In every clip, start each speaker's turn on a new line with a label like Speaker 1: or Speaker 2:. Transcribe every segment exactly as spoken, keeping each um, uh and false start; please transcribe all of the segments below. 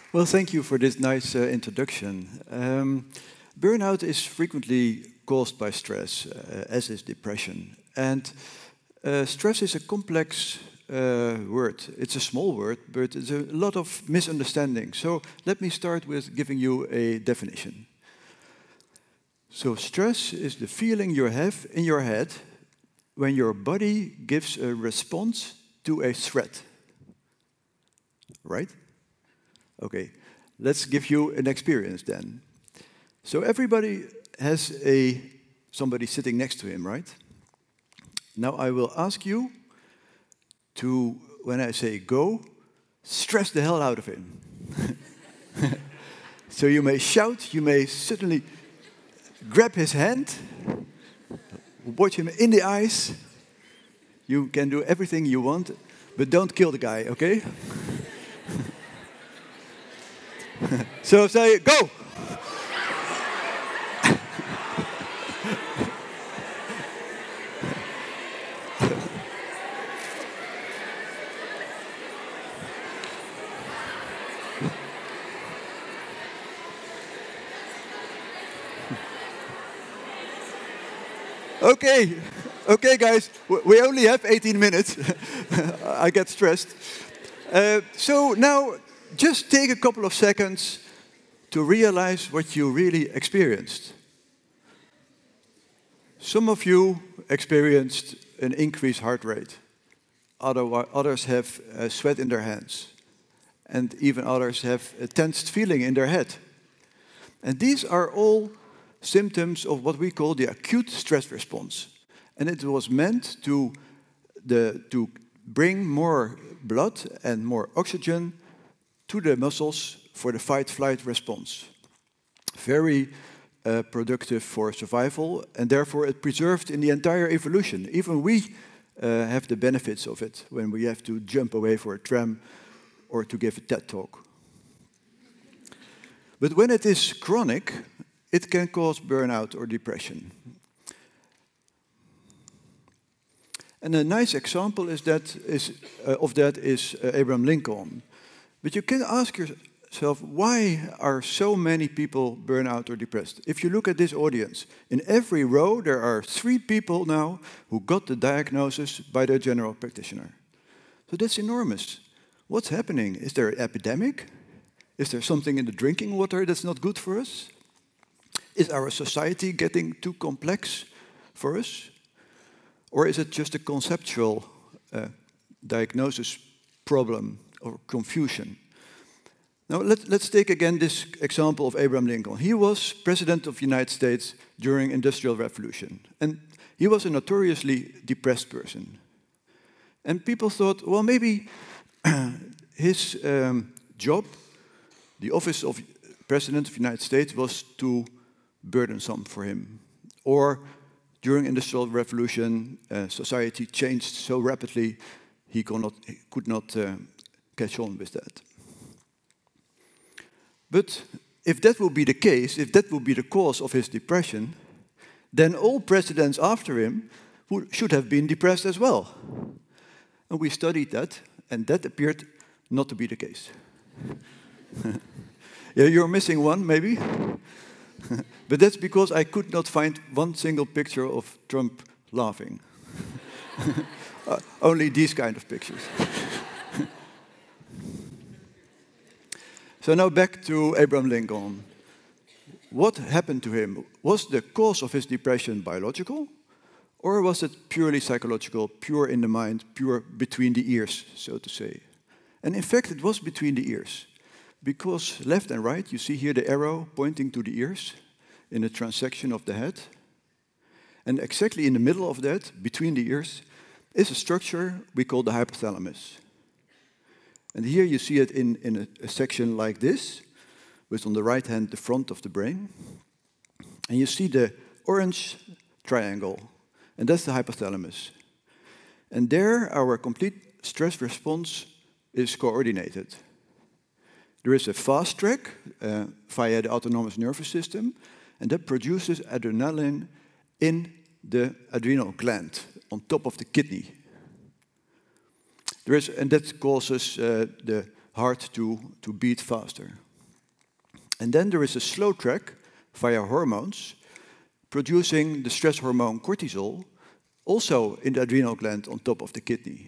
Speaker 1: Well, thank you for this nice uh, introduction. Um, burnout is frequently caused by stress, uh, as is depression. And uh, stress is a complex uh, word. It's a small word, but there's a lot of misunderstanding. So let me start with giving you a definition. So stress is the feeling you have in your head when your body gives a response to a threat. Right? Okay, let's give you an experience then. So everybody has a somebody sitting next to him, right? Now I will ask you to, when I say go, stress the hell out of him. So you may shout, you may certainly grab his hand, watch him in the eyes. You can do everything you want, but don't kill the guy, okay? So say, go! Okay, okay guys, we only have eighteen minutes. I get stressed. Uh, so now, just take a couple of seconds to realize what you really experienced. Some of you experienced an increased heart rate. Other, others have uh, sweat in their hands. And even others have a tensed feeling in their head. And these are all symptoms of what we call the acute stress response. And it was meant to, the, to bring more blood and more oxygen to the muscles for the fight-flight response. Very uh, productive for survival, and therefore it preserved in the entire evolution. Even we uh, have the benefits of it when we have to jump away for a tram or to give a TED talk. But when it is chronic, it can cause burnout or depression. And a nice example is that is, uh, of that is uh, Abraham Lincoln. But you can ask yourself, why are so many people burn out or depressed? If you look at this audience, in every row there are three people now who got the diagnosis by their general practitioner. So that's enormous. What's happening? Is there an epidemic? Is there something in the drinking water that's not good for us? Is our society getting too complex for us? Or is it just a conceptual uh, diagnosis problem or confusion? Now, let, let's take again this example of Abraham Lincoln. He was President of the United States during Industrial Revolution. And he was a notoriously depressed person. And people thought, well, maybe his um, job, the office of President of the United States, was too burdensome for him. Or during Industrial Revolution, uh, society changed so rapidly, he could not, he could not uh, catch on with that. But if that will be the case, if that will be the cause of his depression, then all presidents after him should have been depressed as well. And we studied that, and that appeared not to be the case. Yeah, you're missing one, maybe? But that's because I could not find one single picture of Trump laughing. uh, only these kind of pictures. So now back to Abraham Lincoln. What happened to him? Was the cause of his depression biological? Or was it purely psychological, pure in the mind, pure between the ears, so to say? And in fact, it was between the ears. Because left and right, you see here the arrow pointing to the ears in the transection of the head. And exactly in the middle of that, between the ears, is a structure we call the hypothalamus. And here you see it in, in a, a section like this, with on the right hand the front of the brain. And you see the orange triangle, and that's the hypothalamus. And there our complete stress response is coordinated. There is a fast track uh, via the autonomous nervous system, and that produces adrenaline in the adrenal gland on top of the kidney. There is, and that causes uh, the heart to, to beat faster. And then there is a slow track via hormones, producing the stress hormone cortisol, also in the adrenal gland on top of the kidney.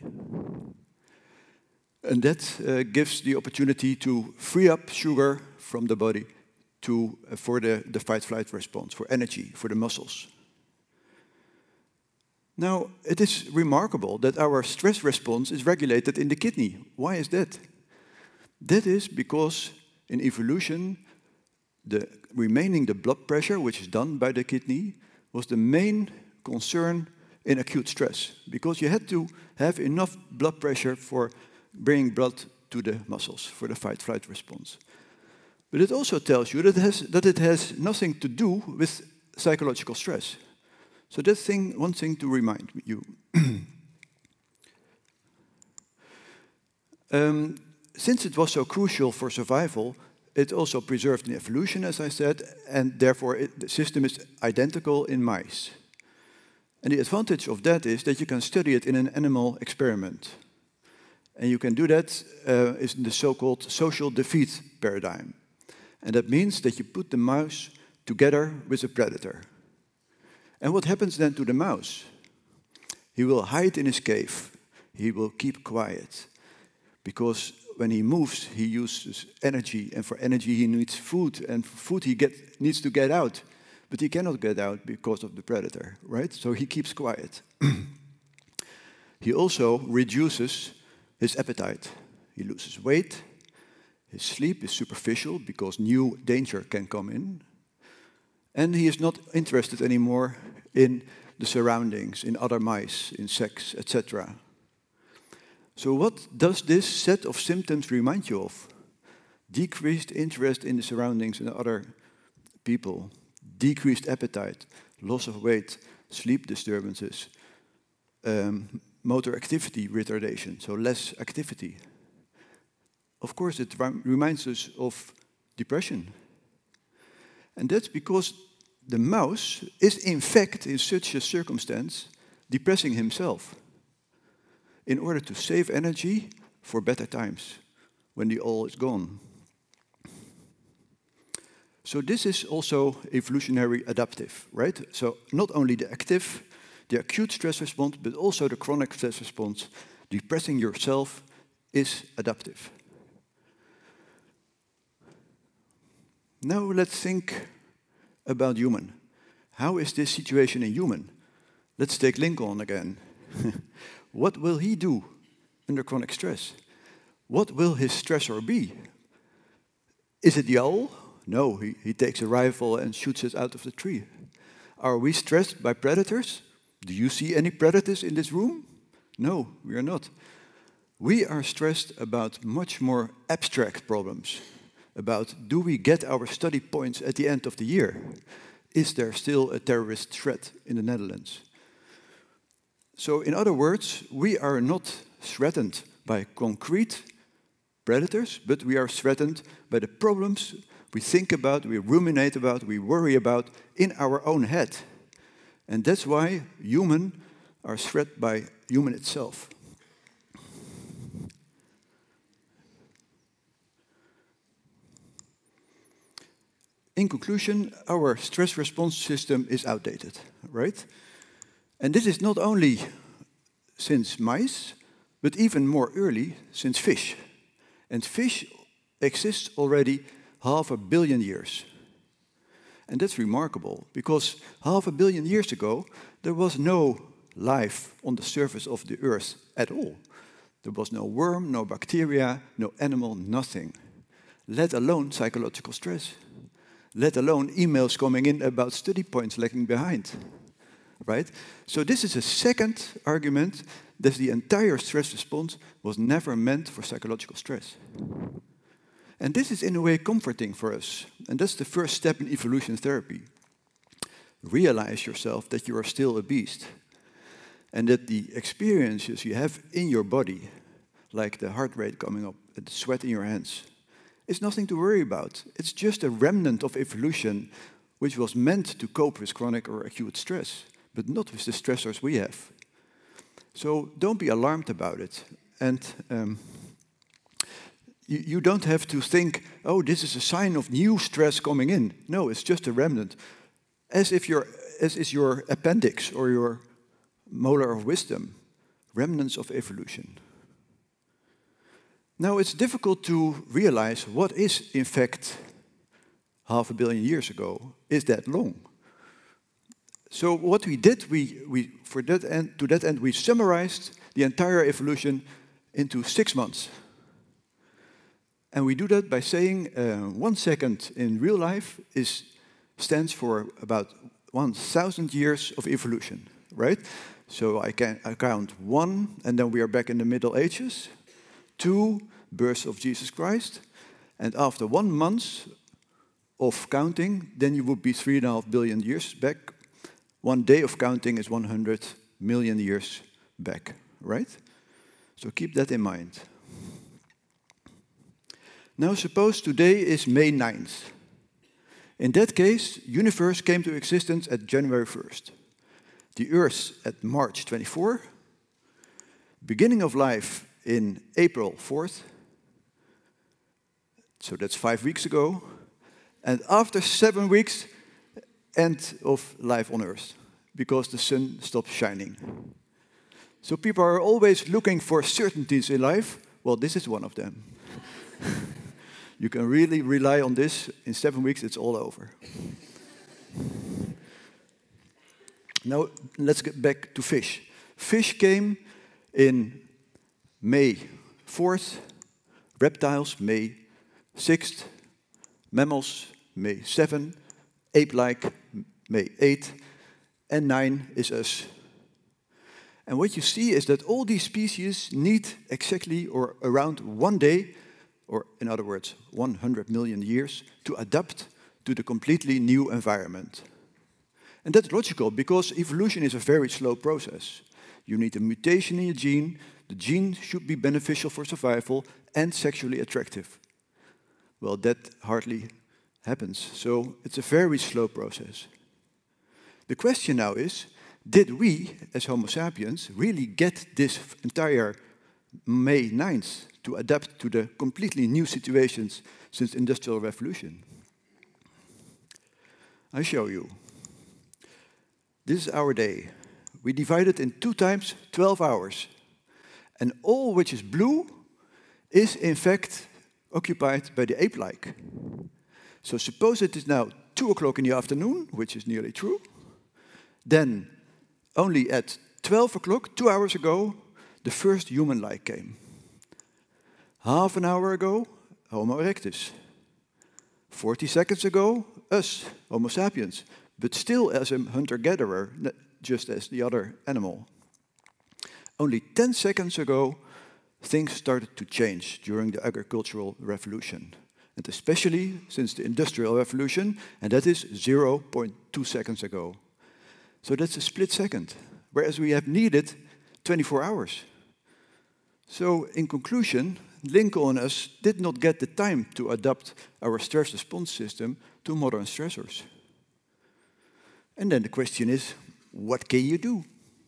Speaker 1: And that uh, gives the opportunity to free up sugar from the body to, uh, for the, the fight-flight response, for energy, for the muscles. Now, it is remarkable that our stress response is regulated in the kidney. Why is that? That is because in evolution, the remaining the blood pressure, which is done by the kidney, was the main concern in acute stress, because you had to have enough blood pressure for bringing blood to the muscles for the fight-flight response. But it also tells you that it, has, that it has nothing to do with psychological stress. So that's thing, one thing to remind you. um, since it was so crucial for survival, it also preserved in evolution, as I said, and therefore it, the system is identical in mice. And the advantage of that is that you can study it in an animal experiment. And you can do that uh, is in the so-called social defeat paradigm. And that means that you put the mouse together with a predator. And what happens then to the mouse? He will hide in his cave. He will keep quiet. Because when he moves, he uses energy. And for energy, he needs food. And for food, he get, needs to get out. But he cannot get out because of the predator, right? So he keeps quiet. He also reduces his appetite. He loses weight. His sleep is superficial because new danger can come in. And he is not interested anymore in the surroundings, in other mice, in sex, et cetera. So what does this set of symptoms remind you of? Decreased interest in the surroundings and other people, decreased appetite, loss of weight, sleep disturbances, um, motor activity retardation, so less activity. Of course, it reminds us of depression. And that's because the mouse is, in fact, in such a circumstance, depressing himself in order to save energy for better times, when the all is gone. So this is also evolutionary adaptive, right? So not only the active, the acute stress response, but also the chronic stress response, depressing yourself, is adaptive. Now let's think about human. How is this situation in human? Let's take Lincoln again. What will he do under chronic stress? What will his stressor be? Is it the owl? No, he, he takes a rifle and shoots it out of the tree. Are we stressed by predators? Do you see any predators in this room? No, we are not. We are stressed about much more abstract problems. About, do we get our study points at the end of the year? Is there still a terrorist threat in the Netherlands? So in other words, we are not threatened by concrete predators, but we are threatened by the problems we think about, we ruminate about, we worry about in our own head. And that's why humans are threatened by human itself. In conclusion, our stress response system is outdated, right? And this is not only since mice, but even more early, since fish. And fish exists already half a billion years. And that's remarkable, because half a billion years ago, there was no life on the surface of the earth at all. There was no worm, no bacteria, no animal, nothing. Let alone psychological stress. Let alone emails coming in about study points lagging behind. Right? So this is a second argument that the entire stress response was never meant for psychological stress. And this is in a way comforting for us. And that's the first step in evolution therapy. Realize yourself that you are still a beast. And that the experiences you have in your body, like the heart rate coming up, the sweat in your hands, is nothing to worry about. It's just a remnant of evolution which was meant to cope with chronic or acute stress, but not with the stressors we have. So don't be alarmed about it. And um, you, you don't have to think, oh, this is a sign of new stress coming in. No, it's just a remnant. As if your, as is your appendix or your molar of wisdom, remnants of evolution. Now, it's difficult to realize what is, in fact, half a billion years ago, is that long. So what we did, we, we for that end, to that end, we summarized the entire evolution into six months. And we do that by saying uh, one second in real life is, stands for about one thousand years of evolution, right? So I can I count one, and then we are back in the Middle Ages. Two, birth of Jesus Christ. And after one month of counting, then you would be three and a half billion years back. One day of counting is one hundred million years back, right? So keep that in mind. Now suppose today is May ninth. In that case, universe came to existence at January first. The Earth at March twenty-fourth. Beginning of life in April fourth. So that's five weeks ago. And after seven weeks, end of life on Earth, because the sun stops shining. So people are always looking for certainties in life. Well, this is one of them. You can really rely on this. In seven weeks, it's all over. Now, let's get back to fish. Fish came in May fourth, reptiles, May sixth, mammals, May seventh, ape-like, May eighth, and nine is us. And what you see is that all these species need exactly or around one day, or in other words, one hundred million years, to adapt to the completely new environment. And that's logical, because evolution is a very slow process. You need a mutation in your gene. The gene should be beneficial for survival and sexually attractive. Well, that hardly happens. So it's a very slow process. The question now is, did we, as Homo sapiens, really get this entire May ninth to adapt to the completely new situations since the Industrial Revolution? I show you. This is our day. We divide it in two times twelve hours. And all which is blue is in fact occupied by the ape-like. So suppose it is now two o'clock in the afternoon, which is nearly true. Then only at twelve o'clock, two hours ago, the first human-like came. Half an hour ago, Homo erectus. forty seconds ago, us, Homo sapiens, but still as a hunter-gatherer, just as the other animal. Only ten seconds ago, things started to change during the agricultural revolution, and especially since the Industrial Revolution, and that is zero point two seconds ago. So that's a split second, whereas we have needed twenty-four hours. So in conclusion, Lincoln and us did not get the time to adapt our stress response system to modern stressors. And then the question is, what can you do?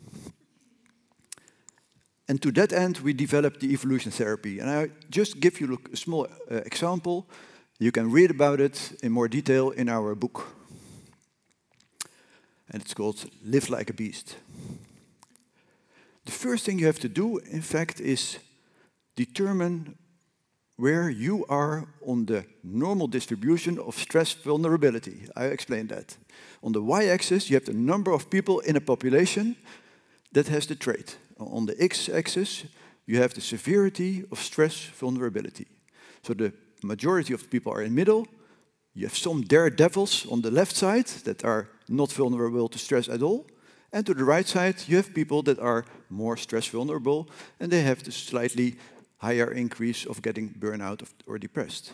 Speaker 1: And to that end, we developed the evolution therapy. And I just give you a small uh, example. You can read about it in more detail in our book. And it's called Live Like a Beast. The first thing you have to do, in fact, is determine where you are on the normal distribution of stress vulnerability. I explained that. On the y-axis, you have the number of people in a population that has the trait. On the x-axis, you have the severity of stress vulnerability. So the majority of the people are in the middle. You have some daredevils on the left side that are not vulnerable to stress at all. And to the right side, you have people that are more stress vulnerable, and they have the slightly higher increase of getting burnout or depressed.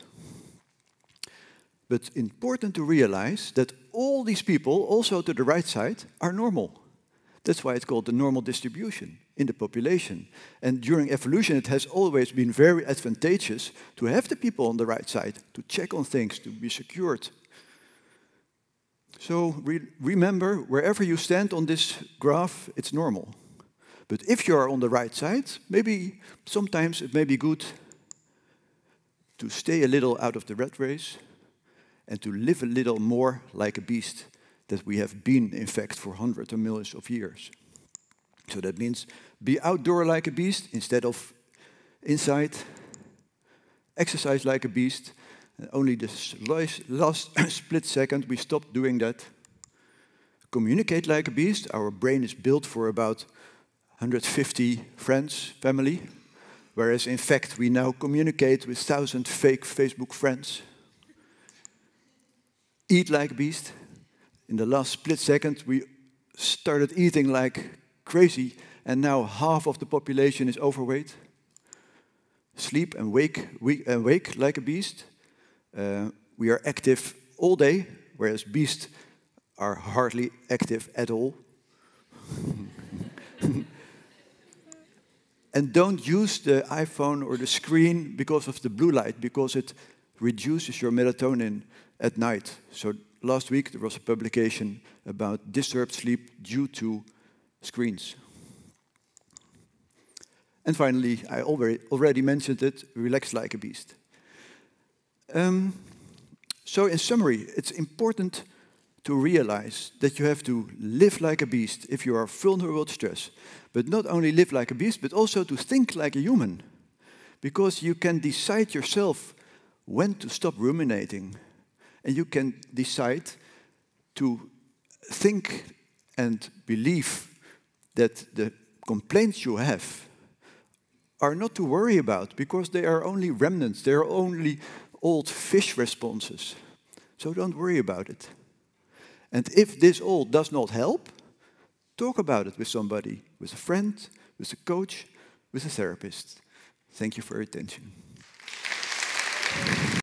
Speaker 1: But important to realize that all these people, also to the right side, are normal. That's why it's called the normal distribution in the population. And during evolution, it has always been very advantageous to have the people on the right side, to check on things, to be secured. So re remember, wherever you stand on this graph, it's normal. But if you are on the right side, maybe sometimes it may be good to stay a little out of the rat race, and to live a little more like a beast that we have been, in fact, for hundreds of millions of years. So that means be outdoor like a beast instead of inside, exercise like a beast, and only this last split second we stop doing that. Communicate like a beast. Our brain is built for about one hundred fifty friends, family, whereas in fact we now communicate with one thousand fake Facebook friends. Eat like a beast. In the last split second we started eating like crazy, and now half of the population is overweight. Sleep and wake, we, and wake like a beast. Uh, we are active all day, whereas beasts are hardly active at all. And don't use the iPhone or the screen because of the blue light, because it reduces your melatonin at night. So last week there was a publication about disturbed sleep due to screens. And finally, I already, already mentioned it, relax like a beast. Um, so in summary, it's important to realize that you have to live like a beast if you are vulnerable to stress. But not only live like a beast, but also to think like a human. Because you can decide yourself when to stop ruminating. And you can decide to think and believe that the complaints you have are not to worry about, because they are only remnants, they are only old fish responses. So don't worry about it. And if this all does not help, talk about it with somebody, with a friend, with a coach, with a therapist. Thank you for your attention.